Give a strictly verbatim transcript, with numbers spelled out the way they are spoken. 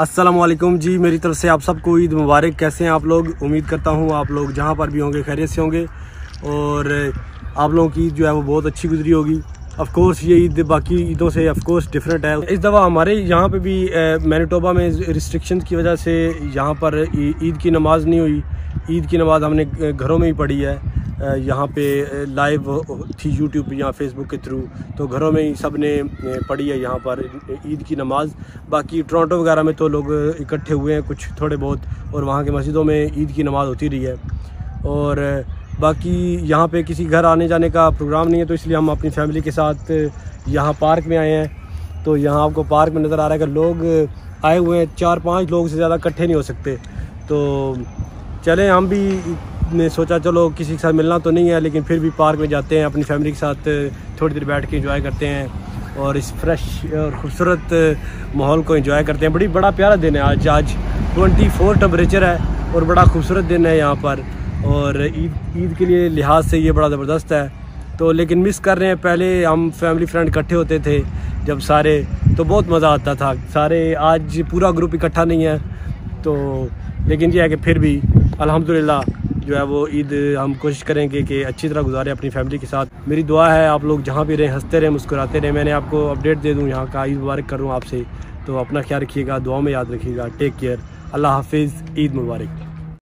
अस्सलामुअलैकुम जी, मेरी तरफ से आप सबको ईद मुबारक। कैसे हैं आप लोग? उम्मीद करता हूँ आप लोग जहाँ पर भी होंगे खैरियत से होंगे और आप लोगों की ईद जो है वो बहुत अच्छी गुजरी होगी। ऑफ कोर्स ये ईद बाकी ईदों से ऑफ कोर्स डिफरेंट है। इस दफ़ा हमारे यहाँ पे भी मैनिटोबा में रिस्ट्रिक्शन की वजह से यहाँ पर ईद की नमाज़ नहीं हुई। ईद की नमाज़ हमने घरों में ही पढ़ी है। यहाँ पे लाइव थी यूट्यूब या फेसबुक के थ्रू, तो घरों में ही सब ने पढ़ी है यहाँ पर ईद की नमाज़। बाकी टोरंटो वगैरह में तो लोग इकट्ठे हुए हैं कुछ थोड़े बहुत, और वहाँ के मस्जिदों में ईद की नमाज़ होती रही है। और बाकी यहाँ पे किसी घर आने जाने का प्रोग्राम नहीं है, तो इसलिए हम अपनी फैमिली के साथ यहाँ पार्क में आए हैं। तो यहाँ आपको पार्क में नज़र आ रहा है कि लोग आए हुए हैं, चार पाँच लोग से ज़्यादा इकट्ठे नहीं हो सकते। तो चलें, हम भी ने सोचा चलो किसी के साथ मिलना तो नहीं है, लेकिन फिर भी पार्क में जाते हैं, अपनी फैमिली के साथ थोड़ी देर बैठ के एंजॉय करते हैं और इस फ्रेश और ख़ूबसूरत माहौल को एंजॉय करते हैं। बड़ी बड़ा प्यारा दिन है आज। आज चौबीस टेम्परेचर है और बड़ा खूबसूरत दिन है यहाँ पर, और ईद ईद के लिए लिहाज से ये बड़ा ज़बरदस्त है। तो लेकिन मिस कर रहे हैं, पहले हम फैमिली फ्रेंड इकट्ठे होते थे जब सारे, तो बहुत मज़ा आता था सारे। आज पूरा ग्रुप इकट्ठा नहीं है, तो लेकिन ये है कि फिर भी अल्हम्दुलिल्लाह जो है वो ईद हम कोशिश करेंगे कि अच्छी तरह गुजारें अपनी फैमिली के साथ। मेरी दुआ है आप लोग जहाँ भी रहें हंसते रहें, मुस्कुराते रहें। मैंने आपको अपडेट दे दूँ यहाँ का, ईद मुबारक करूँ आपसे। तो अपना ख्याल रखिएगा, दुआ में याद रखिएगा। टेक केयर, अल्लाह हाफिज़, ईद मुबारक।